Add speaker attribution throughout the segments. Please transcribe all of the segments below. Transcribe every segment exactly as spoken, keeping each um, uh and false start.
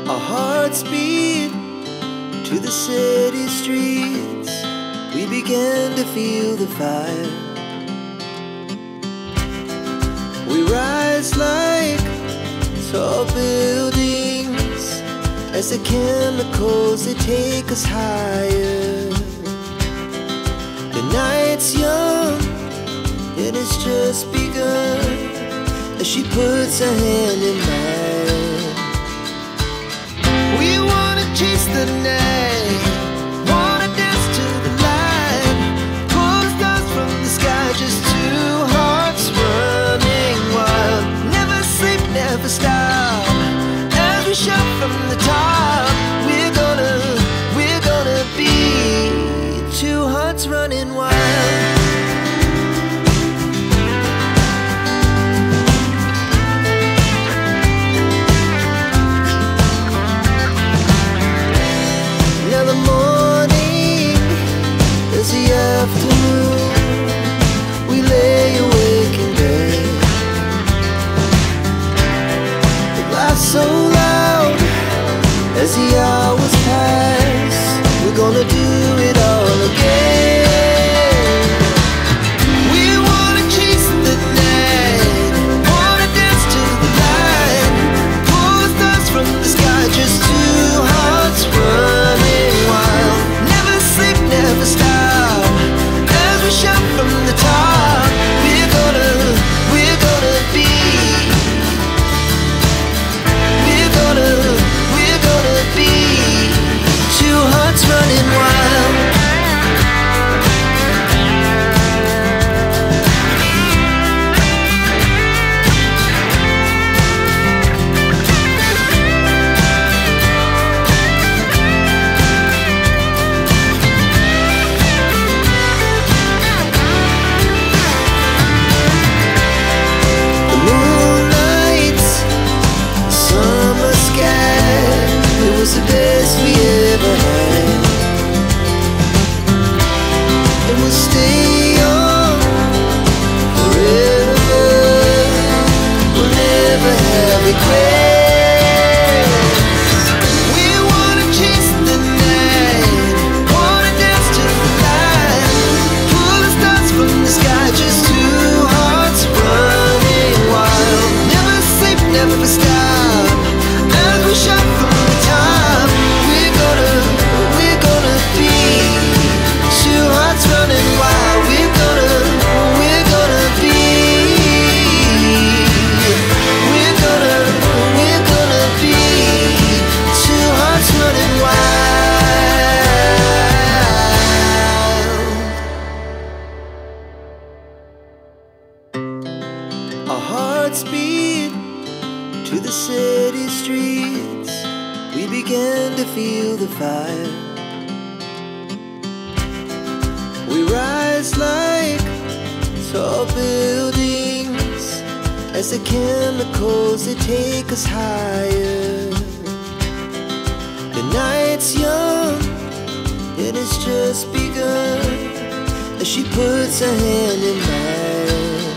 Speaker 1: Our hearts beat to the city streets. We began to feel the fire. We rise like tall buildings as the chemicals, they take us higher. The night's young and it's just begun as she puts her hand in mine. We wanna chase the night, wanna dance to the light, pull the stars from the sky, just two hearts running wild. Never sleep, never stop, as we shout from the top. We're gonna, we're gonna be two hearts running wild. Now the morning is the afternoon. We lay awake in bed. The laughs so loud as the hours pass. We're gonna do it all again. We wanna chase the night, wanna dance to the light, pull the stars from the sky, just two hearts running wild. Never sleep, never stop, as we shout from the top. We're gonna, we're gonna be, we're gonna, we're gonna be two hearts running wild. The moonlight, summer sky, it was the best we ever had. And we'll stay young forever. We'll never have regrets. We wanna chase the night, wanna dance to the light, pull the stars from the sky, just two hearts running wild. Never sleep, never stop, as we shout from the top. We're gonna, we're gonna be two hearts running wild. We're gonna, we're gonna be, we're gonna, we're gonna be two hearts running wild. Our hearts beat to the city streets. We began to feel the fire. We rise like tall buildings as the chemicals, they take us higher. The night's young and it's just begun as she puts her hand in mine.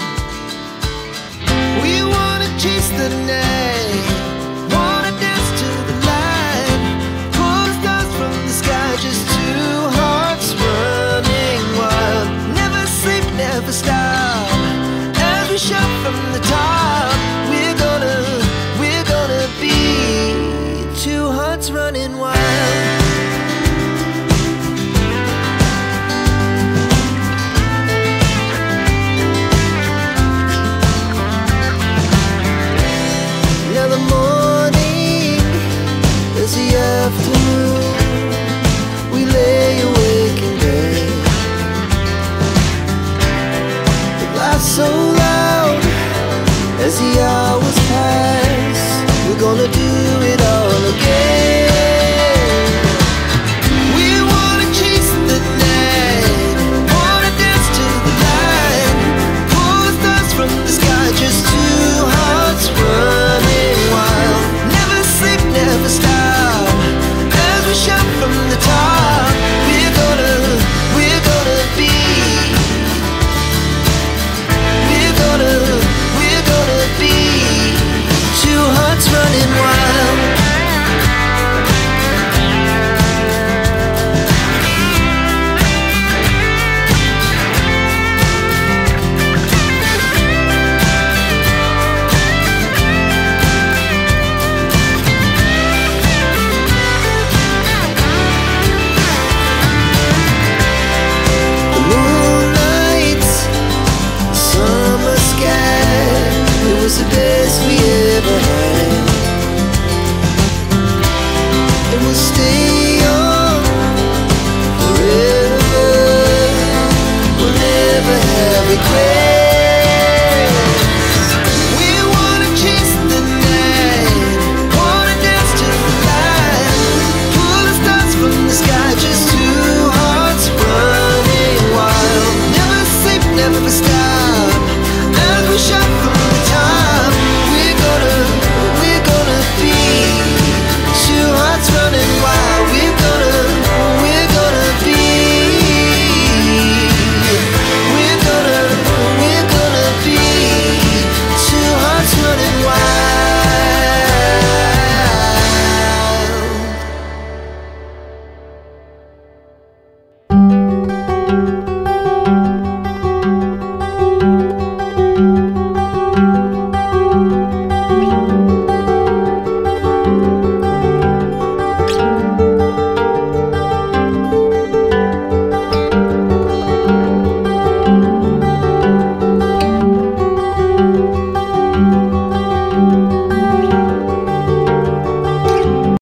Speaker 1: We wanna chase the night, wanna dance to the light, pull the stars from the sky, just two hearts running wild. Never sleep, never stop, as we shout from the top. We're gonna, we're gonna be two hearts running wild.